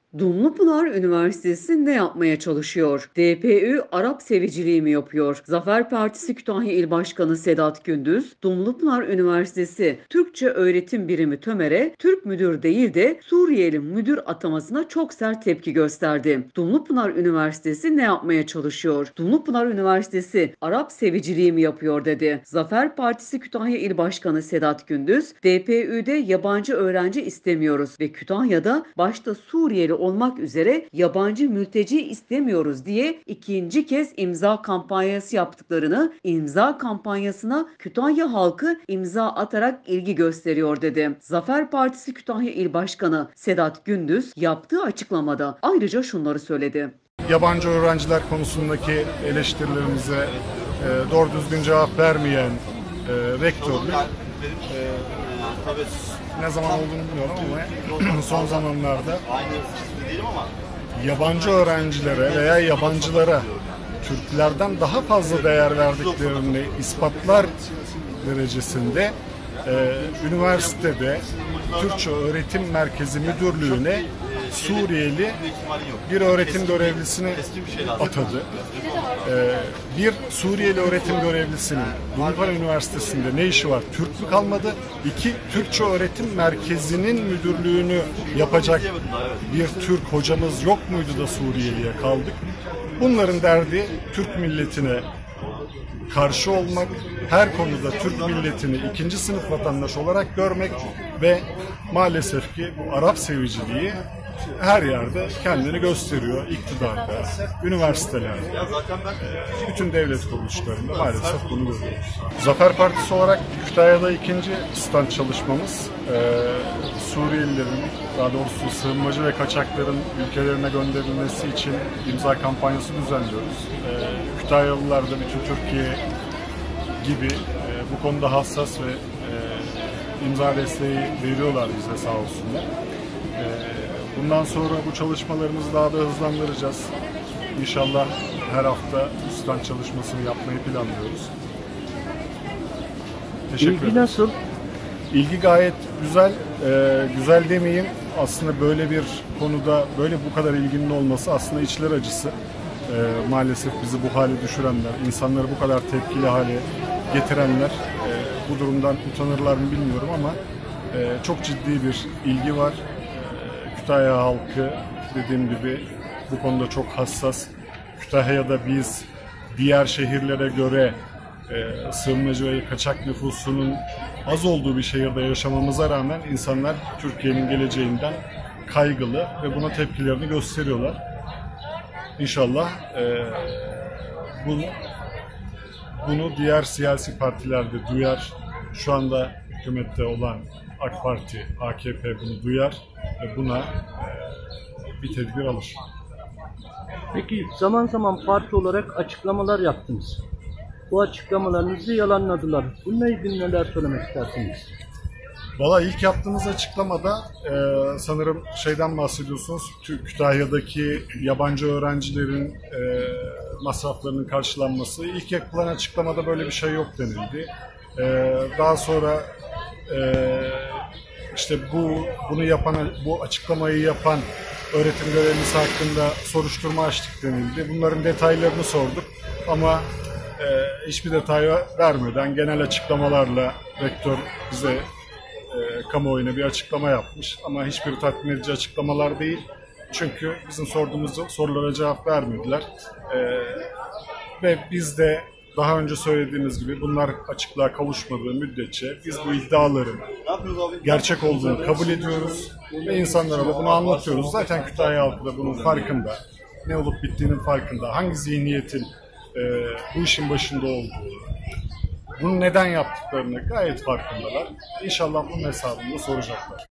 Dumlupınar Üniversitesi ne yapmaya çalışıyor? DPÜ Arap seviciliği mi yapıyor? Zafer Partisi Kütahya İl Başkanı Sedat Gündüz, Dumlupınar Üniversitesi Türkçe Öğretim Birimi TÖMER'e Türk müdür değil de Suriyeli müdür atamasına çok sert tepki gösterdi. Dumlupınar Üniversitesi ne yapmaya çalışıyor? Dumlupınar Üniversitesi Arap seviciliği mi yapıyor dedi. Zafer Partisi Kütahya İl Başkanı Sedat Gündüz, DPÜ'de yabancı öğrenci istemiyoruz ve Kütahya'da başta Suriyeli olmak üzere yabancı mülteci istemiyoruz diye ikinci kez imza kampanyası yaptıklarını, imza kampanyasına Kütahya halkı imza atarak ilgi gösteriyor dedi. Zafer Partisi Kütahya İl Başkanı Sedat Gündüz yaptığı açıklamada ayrıca şunları söyledi. Yabancı öğrenciler konusundaki eleştirilerimize doğru düzgün cevap vermeyen rektörlük ne zaman olduğunu bilmiyorum ama son zamanlarda yabancı öğrencilere veya yabancılara Türklerden daha fazla değer verdiklerini ispatlar derecesinde üniversitede Türkçe Öğretim Merkezi Müdürlüğü'ne Suriyeli bir öğretim görevlisini atadı. Bir Suriyeli öğretim görevlisinin Dumlupınar Üniversitesi'nde ne işi var? Türk mü kalmadı? İki, Türkçe Öğretim Merkezi'nin müdürlüğünü yapacak bir Türk hocamız yok muydu da Suriyeli'ye kaldık? Bunların derdi Türk milletine karşı olmak, her konuda Türk milletini ikinci sınıf vatandaş olarak görmek ve maalesef ki bu Arap seviciliği her yerde kendini gösteriyor. İktidarda, üniversitelerde, bütün devlet kuruluşlarında maalesef bunu görüyoruz. Zafer Partisi olarak Kütahya'da ikinci stand çalışmamız. Suriyelilerin, daha doğrusu sığınmacı ve kaçakların ülkelerine gönderilmesi için imza kampanyası düzenliyoruz. Kütahyalılar da bütün Türkiye gibi bu konuda hassas ve imza desteği veriyorlar bize, sağ olsunlar. Bundan sonra bu çalışmalarımızı daha da hızlandıracağız. İnşallah her hafta stand çalışmasını yapmayı planlıyoruz. Teşekkür ederim. İlgi nasıl? İlgi gayet güzel. Güzel demeyeyim. Aslında böyle bir konuda bu kadar ilginin olması aslında içler acısı. Maalesef bizi bu hale düşürenler, insanları bu kadar tepkili hale getirenler bu durumdan utanırlar mı bilmiyorum ama çok ciddi bir ilgi var. Kütahya halkı dediğim gibi bu konuda çok hassas. Kütahya'da biz diğer şehirlere göre sığınmacı ve kaçak nüfusunun az olduğu bir şehirde yaşamamıza rağmen insanlar Türkiye'nin geleceğinden kaygılı ve buna tepkilerini gösteriyorlar. İnşallah bunu diğer siyasi partiler de duyar. Şu anda hükümette olan AK Parti, AKP bunu duyar ve buna bir tedbir alır. Peki zaman zaman parti olarak açıklamalar yaptınız. Bu açıklamalarınızı yalanladılar. Bununla ilgili neler söylemek istersiniz? Valla ilk yaptığımız açıklamada sanırım şeyden bahsediyorsunuz. Kütahya'daki yabancı öğrencilerin masraflarının karşılanması. İlk yapılan açıklamada böyle bir şey yok denildi. Daha sonra işte bu açıklamayı yapan öğretim görevlisi hakkında soruşturma açtık denildi. Bunların detaylarını sorduk ama hiçbir detay vermeden genel açıklamalarla rektör bize kamuoyuna bir açıklama yapmış ama hiçbir tatmin edici açıklamalar değil. Çünkü bizim sorduğumuz sorulara cevap vermediler. Ve biz de daha önce söylediğimiz gibi bunlar açıklığa kavuşmadığı müddetçe biz bu iddiaların gerçek olduğunu kabul ediyoruz ve insanlara da bunu anlatıyoruz. Zaten Kütahya halkı da bunun farkında. Ne olup bittiğinin farkında. Hangi zihniyetin bu işin başında olduğu, bunu neden yaptıklarını gayet farkındalar. İnşallah bunun hesabını da soracaklar.